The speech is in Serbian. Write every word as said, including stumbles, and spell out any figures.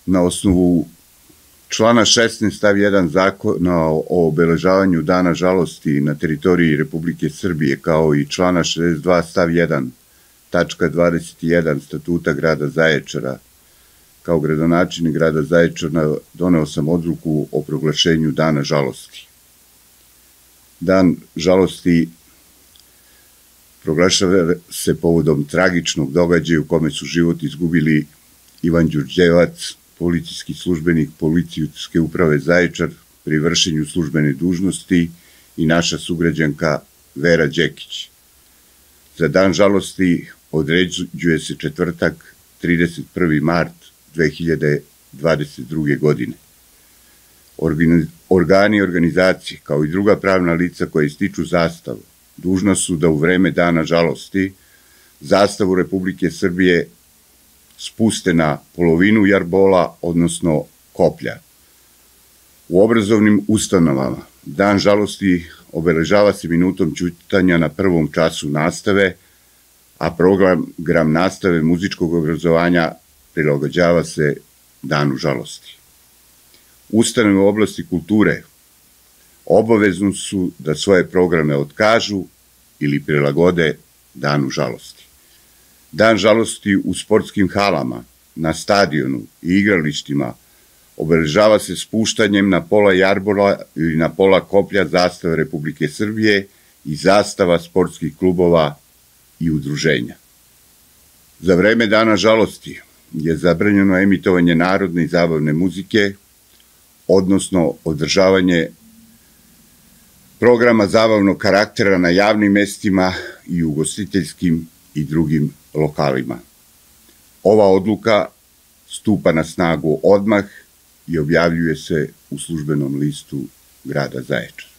na osnovu člana šesnaest stav jedan Zakona o obeležavanju Dana žalosti na teritoriji Republike Srbije, kao i člana šezdeset dva stav jedan tačka dvadeset jedan Statuta grada Zaječara, kao gradonačelnik grada Zaječara doneo sam odluku o proglašenju Dana žalosti. Dan žalosti proglašava se povodom tragičnog događaja u kome su život izgubili Ivan Đurđevac, policijski službenik Policijske uprave Zaječar pri vršenju službene dužnosti, i naša sugrađanka Vera Đekić. Za Dan žalosti određuje se četvrtak, trideset prvi mart dve hiljade dvadeset druge. godine. Organi i organizacije, kao i druga pravna lica koja ističu zastavu, dužna su da u vreme Dana žalosti zastavu Republike Srbije spuste na polovinu jarbola, odnosno koplja. U obrazovnim ustanovama Dan žalosti obeležava se minutom ćutanja na prvom času nastave, a program nastave muzičkog obrazovanja prilagođava se Danu žalosti. Ustanove u oblasti kulture obavezno su da svoje programe otkažu ili prilagode Danu žalosti. Dan žalosti u sportskim halama, na stadionu i igralištima obeležava se spuštanjem na pola jarbola ili na pola koplja zastave Republike Srbije i zastava sportskih klubova i udruženja. Za vreme Dana žalosti je zabranjeno emitovanje narodne i zabavne muzike, odnosno održavanje programa zabavnog karaktera na javnim mestima i ugostiteljskim i drugim lokalima. Ova odluka stupa na snagu odmah i objavljuje se u službenom listu grada Zaječara.